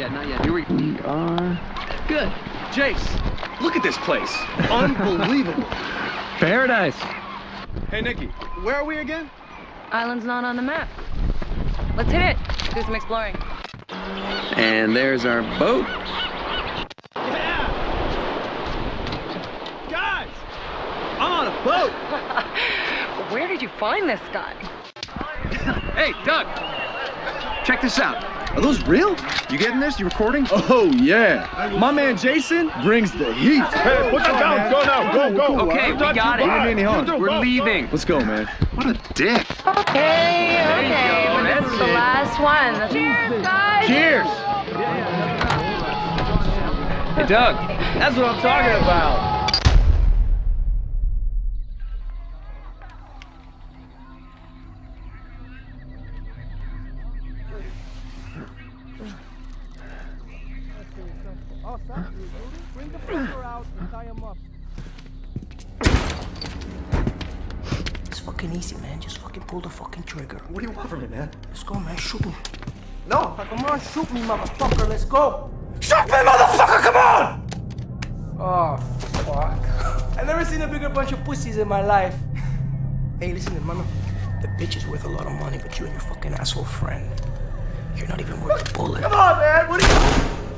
yet, not yet. Here we are. Good. Jace, look at this place. Unbelievable. Paradise. Hey, Nikki, where are we again? Island's not on the map. Let's hit it. Do some exploring. And there's our boat. Yeah! Guys! I'm on a boat! Where did you find this guy? Hey, Doug! Check this out. Are those real? You getting this? You recording? Oh, yeah. My man Jason brings the heat. Hey, put that down. Go now. Go. Okay, we got it. We're leaving. Let's go, man. What a dick. Okay. But this is the last one. Cheers, guys! Cheers! Hey, Doug, that's what I'm talking about. Bring the fucker out and tie him up. It's fucking easy, man. Just fucking pull the fucking trigger. What do you want from me, man? Let's go, man. Shoot me. No, come on, shoot me, motherfucker. Let's go. Shoot me, motherfucker! Come on! Oh, fuck. I've never seen a bigger bunch of pussies in my life. Hey, listen, mama. The bitch is worth a lot of money, but you and your fucking asshole friend, you're not even worth a bullet. Come on, man. What are you...